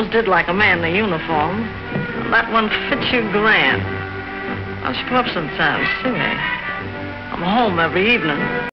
always did like a man in a uniform. That one fits you grand. Why don't you come up sometime, see me? I'm home every evening.